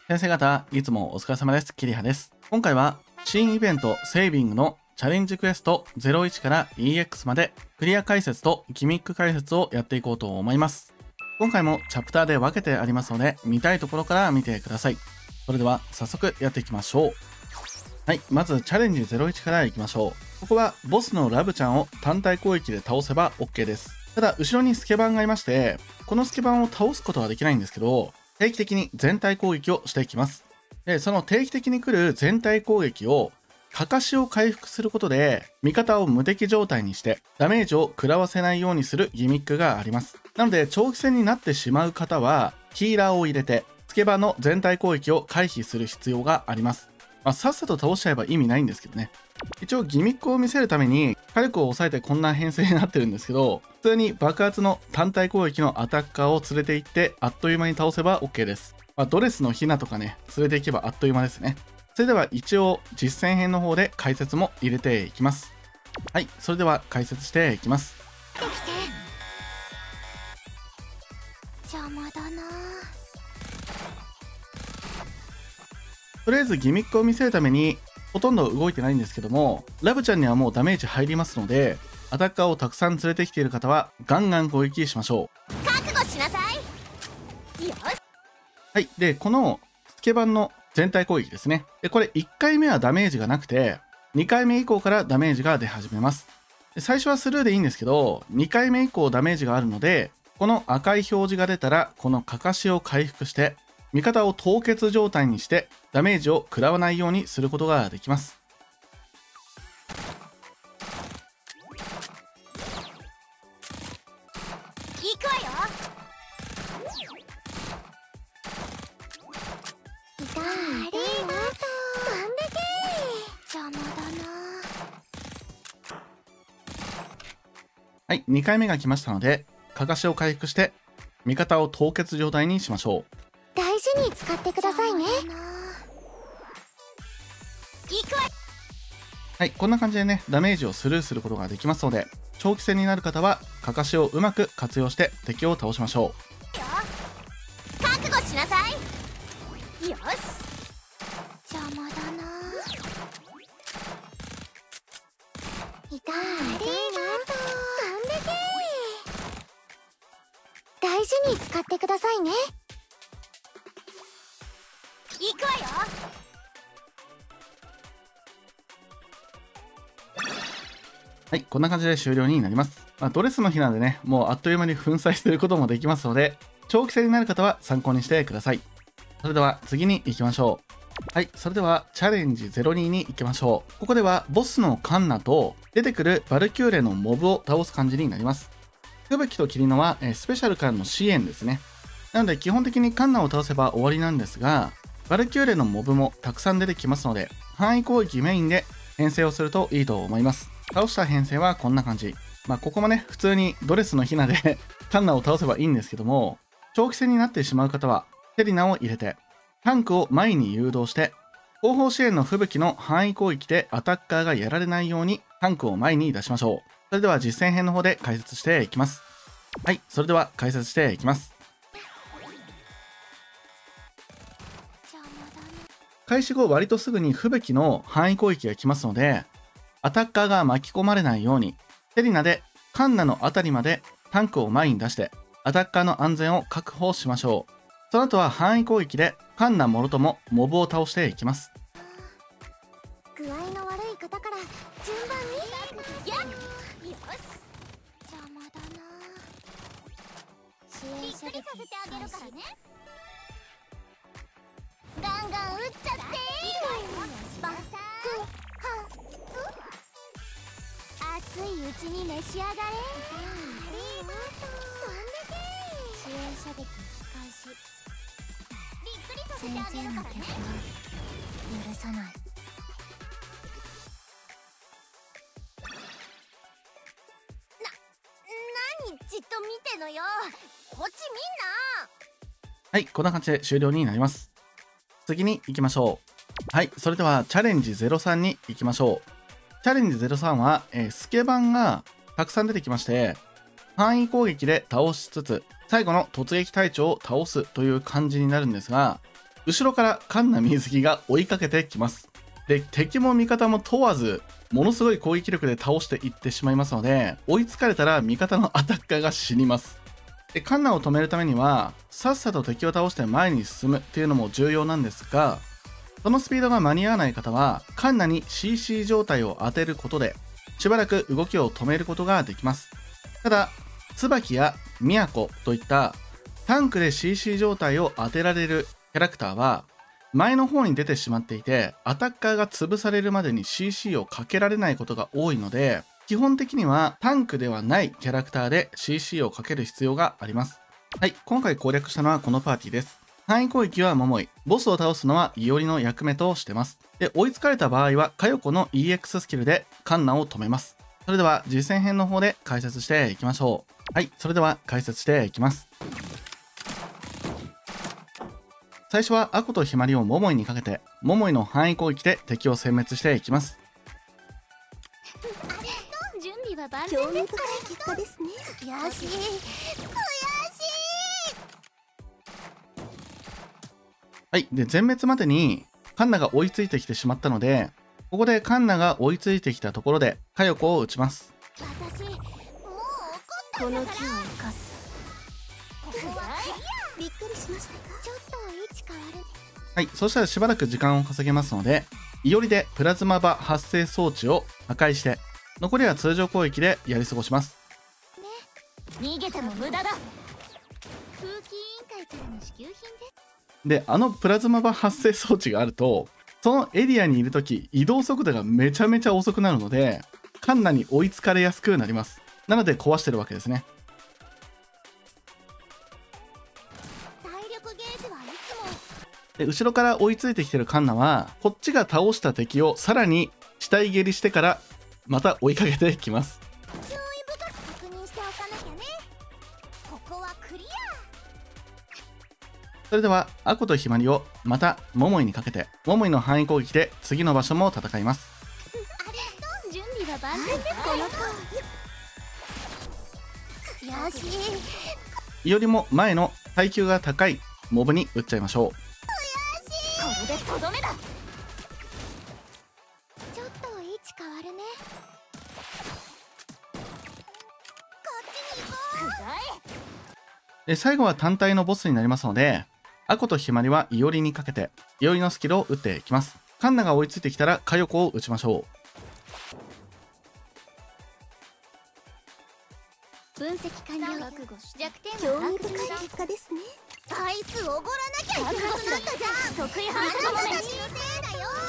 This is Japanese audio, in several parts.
先生方、いつもお疲れ様です。キリハです。今回は、新イベントセービングのチャレンジクエスト01から EX までクリア解説とギミック解説をやっていこうと思います。今回もチャプターで分けてありますので、見たいところから見てください。それでは早速やっていきましょう。はい、まずチャレンジ01からいきましょう。ここはボスのラブちゃんを単体攻撃で倒せば OK です。ただ、後ろにスケバンがいまして、このスケバンを倒すことはできないんですけど、定期的に全体攻撃をしていきます。で、その定期的に来る全体攻撃をかかしを回復することで味方を無敵状態にしてダメージを食らわせないようにするギミックがあります。なので長期戦になってしまう方はヒーラーを入れてスケバの全体攻撃を回避する必要があります。さっさと倒しちゃえば意味ないんですけどね。一応ギミックを見せるために火力を抑えてこんな編成になってるんですけど、普通に爆発の単体攻撃のアタッカーを連れて行ってあっという間に倒せば OK です。ドレスのヒナとかね、連れて行けばあっという間ですね。それでは一応実践編の方で解説も入れていきます。はい、それでは解説していきます。 できて邪魔だな。 とりあえずギミックを見せるためにほとんど動いてないんですけども、ラブちゃんにはもうダメージ入りますので、アタッカーをたくさん連れてきている方はガンガン攻撃しましょう。 覚悟しなさい。よし。 はい、でこのスケバンの全体攻撃ですね。でこれ1回目はダメージがなくて2回目以降からダメージが出始めます。で最初はスルーでいいんですけど、2回目以降ダメージがあるので、この赤い表示が出たらこのかかしを回復して味方を凍結状態にしてダメージを食らわないようにすることができます。 行くわよ。ありがとう。どんだけ邪魔だな。 はい、2回目が来ましたのでかかしを回復して味方を凍結状態にしましょう。 大事に使ってくださいね。行くわ。 はい、こんな感じでね、ダメージをスルーすることができますので、長期戦になる方はかかしをうまく活用して敵を倒しましょう。 覚悟しなさい。よし。邪魔だな。いた。ありがとう。どんだけ大事に使ってくださいね。行くわよ。 はい、こんな感じで終了になります。ドレスの日なんでね、もうあっという間に粉砕することもできますので、長期戦になる方は参考にしてください。それでは次に行きましょう。はい、それではチャレンジ02に行きましょう。ここではボスのカンナと出てくるバルキューレのモブを倒す感じになります。吹雪とキリノはスペシャルからの支援ですね。なので基本的にカンナを倒せば終わりなんですが、バルキューレのモブもたくさん出てきますので、範囲攻撃メインで編成をするといいと思います。倒した編成はこんな感じ。ここもね、普通にドレスのヒナでカンナを倒せばいいんですけども、長期戦になってしまう方はセリナを入れてタンクを前に誘導して、後方支援の吹雪の範囲攻撃でアタッカーがやられないようにタンクを前に出しましょう。それでは実践編の方で解説していきます。はい、それでは解説していきます。開始後割とすぐに吹雪の範囲攻撃が来ますので、アタッカーが巻き込まれないようにセリナでカンナのあたりまでタンクを前に出してアタッカーの安全を確保しましょう。その後は範囲攻撃でカンナもろともモブを倒していきます。 具合の悪い方から順番に。やっよし。邪魔だな。支援射撃させてあげるからね。ガンガン撃っちゃってバサー熱いうちに召し上がれ。支援射撃開始。びっくりさせてあげるからね。許さない。何じっと見てのよ。こっち見んな。 はい、こんな感じで終了になります。次に行きましょう。はい、それではチャレンジ03に行きましょう。チャレンジ03は、スケバンがたくさん出てきまして、範囲攻撃で倒しつつ、最後の突撃隊長を倒すという感じになるんですが、 後ろからカンナ水着が追いかけてきます。で、敵も味方も問わず、ものすごい攻撃力で倒していってしまいますので、追いつかれたら味方のアタッカーが死にます。で、カンナを止めるためには、さっさと敵を倒して前に進むっていうのも重要なんですが、そのスピードが間に合わない方は、カンナに CC 状態を当てることで、しばらく動きを止めることができます。ただ、椿や都といったタンクで CC 状態を当てられるキャラクターは、前の方に出てしまっていて、アタッカーが潰されるまでに CC をかけられないことが多いので、基本的にはタンクではないキャラクターで CC をかける必要があります。はい、今回攻略したのはこのパーティーです。範囲攻撃は桃井、ボスを倒すのはイオリの役目としてます。で、追いつかれた場合は、カヨコの EX スキルでカンナを止めます。それでは実践編の方で解説していきましょう。はい、それでは解説していきます。最初はアコとヒマリを桃井にかけて、桃井の範囲攻撃で敵を殲滅していきます。 準備は万全ですから。興味深い結果ですね。悔しい。 はい。で、全滅までにカンナが追いついてきてしまったので、ここでカンナが追いついてきたところで、カヨコを撃ちます。 私、もう怒ったんだから。この木を生かす。びっくりしましたか。ちょっと位置変わる。 はい。そしたらしばらく時間を稼げますので、イオリでプラズマ場発生装置を破壊して、残りは通常攻撃でやり過ごします。 ね、逃げても無駄だ。空気委員会からの支給品で、プラズマ場発生装置があると、そのエリアにいるとき、移動速度がめちゃめちゃ遅くなるので、カンナに追いつかれやすくなります。なので壊してるわけですね。 体力ゲージはいつも。 で、後ろから追いついてきてるカンナは、こっちが倒した敵をさらに死体蹴りしてから、また追いかけてきます。 注意深く確認しておかなきゃね。ここはクリア。 それでは、アコとヒマリをまた桃井にかけて、桃井の範囲攻撃で次の場所も戦います。 ありがとう。準備は万全です。この子。悔しい。 よりも前の耐久が高いモブに撃っちゃいましょう。 これでとどめだ。ちょっと位置変わるね。こっちに行こう。 で、最後は単体のボスになりますので、アコとヒマリはイオリにかけて、イオリのスキルを打っていきます。カンナが追いついてきたらカヨコを撃ちましょう。分析完了。弱点は興味深い結果ですね。アイスおごらなきゃいけなくなったじゃん。得意反射のね。私のせいだよ。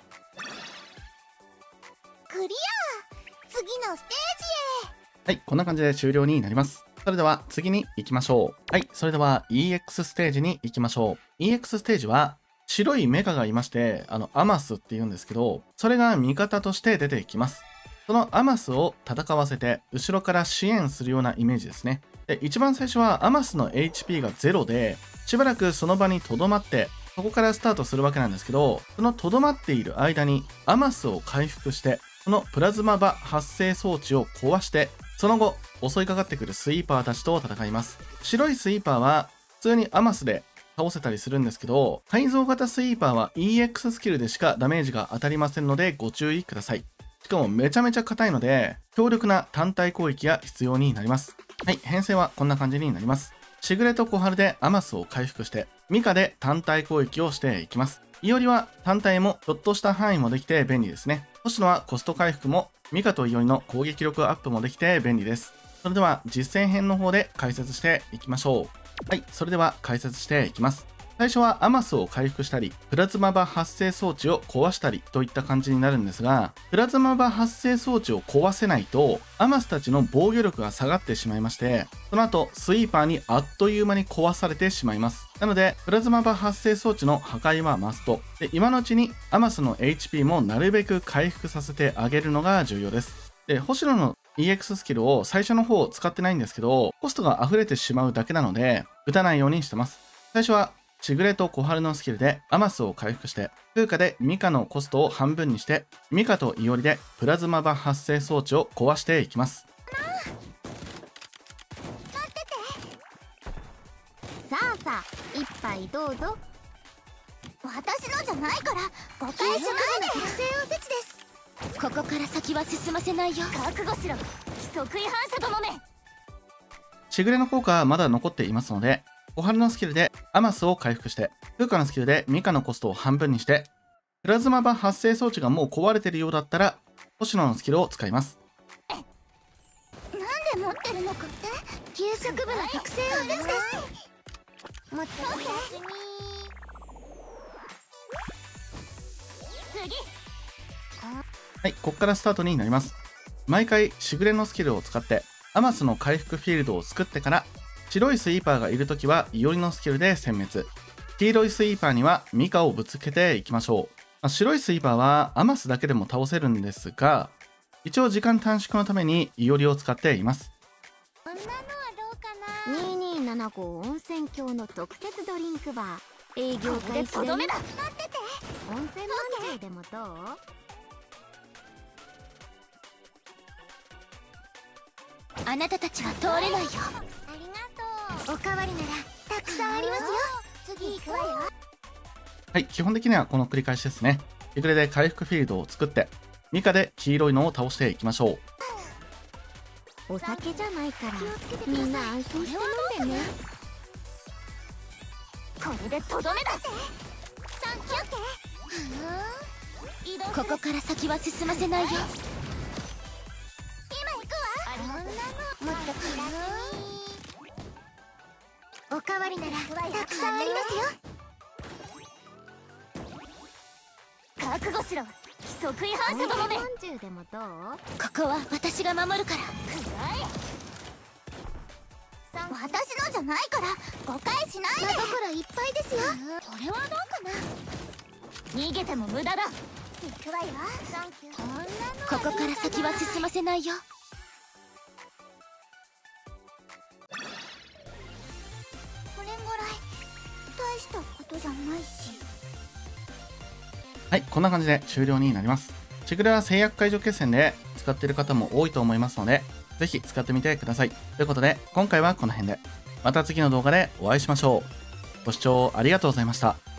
クリア。次のステージへ。 はい、こんな感じで終了になります。それでは次に行きましょう。はい、それでは EX ステージに行きましょう。EX ステージは白いメカがいまして、アマスって言うんですけど、それが味方として出てきます。そのアマスを戦わせて、後ろから支援するようなイメージですね。で、一番最初はアマスの HP が0で、しばらくその場に留まって、そこからスタートするわけなんですけど、その留まっている間にアマスを回復して、そのプラズマ場発生装置を壊して、その後、襲いかかってくるスイーパーたちと戦います。白いスイーパーは、普通にアマスで倒せたりするんですけど、改造型スイーパーは EX スキルでしかダメージが当たりませんのでご注意ください。しかもめちゃめちゃ硬いので、強力な単体攻撃が必要になります。はい、編成はこんな感じになります。しぐれと小春でアマスを回復して、ミカで単体攻撃をしていきます。イオリは単体もちょっとした範囲もできて便利ですね。星野はコスト回復も、ミカとイオリの攻撃力アップもできて便利です。それでは実践編の方で解説していきましょう。はい、それでは解説していきます。最初はアマスを回復したり、プラズマ場発生装置を壊したりといった感じになるんですが、プラズマ場発生装置を壊せないと、アマスたちの防御力が下がってしまいまして、その後、スイーパーにあっという間に壊されてしまいます。なので、プラズマ場発生装置の破壊はマスト。で、今のうちにアマスの HP もなるべく回復させてあげるのが重要です。で、星野の EX スキルを最初の方使ってないんですけど、コストが溢れてしまうだけなので、打たないようにしてます。最初は、しぐれと小春のスキルでアマスを回復して、風化でミカのコストを半分にして、ミカとイオリでプラズマ場発生装置を壊していきます。 待ってて。さあさあ、一杯どうぞ。 ゃないから誤解しないで。特性おせちです。ここから先は進ませないよ。覚悟しろ、規則違反者どもめ。 しぐれの効果はまだ残っていますので、小春のスキルでアマスを回復して、風花のスキルでミカのコストを半分にして、プラズマ板発生装置がもう壊れているようだったら、星野のスキルを使います。 なんで持ってるのかって？給食部の特性おせちです。持ってるね。次。 はい、ここからスタートになります。毎回しぐれのスキルを使ってアマスの回復フィールドを作ってから、白いスイーパーがいるときはイオリのスキルで殲滅、黄色いスイーパーにはミカをぶつけていきましょう。白いスイーパーはアマスだけでも倒せるんですが、一応時間短縮のためにイオリを使っています。 こんなのはどうかな。2275温泉郷の特設ドリンクバー営業開始でとどめだ。待ってて。温泉まんじゅうでもどう？あなたたちは通れないよ。ありがとう。おかわりならたくさんありますよ。次行くわよ。 はい、基本的にはこの繰り返しですね。しぐれで回復フィールドを作って、ミカで黄色いのを倒していきましょう。 お酒じゃないからみんな安心して飲んでね。これでとどめだ。サンキュー。ここから先は進ませないよ。今行くわ。もっと気楽に。おかわりならたくさんありますよ。覚悟しろ、規則違反者どもめ。ここは私が守るから。私のじゃないから誤解しないで。心いっぱいですよ。これはどうかな。逃げても無駄だ。行くわよ。ここから先は進ませないよ。これぐらい大したことじゃないし。 はい、こんな感じで終了になります。しぐれは制約解除決戦で使っている方も多いと思いますので、ぜひ使ってみてください。ということで、今回はこの辺で。また次の動画でお会いしましょう。ご視聴ありがとうございました。